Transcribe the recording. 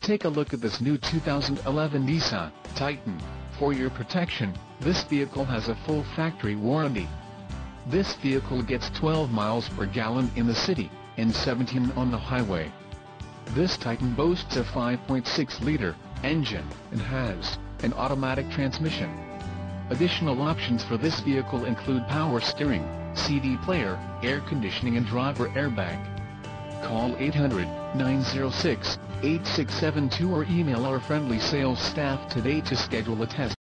Take a look at this new 2011 Nissan Titan. For your protection, this vehicle has a full factory warranty. This vehicle gets 12 miles per gallon in the city, and 17 on the highway. This Titan boasts a 5.6-liter engine, and has an automatic transmission. Additional options for this vehicle include power steering, CD player, air conditioning and driver airbag. Call 800-906-8672 or email our friendly sales staff today to schedule a test.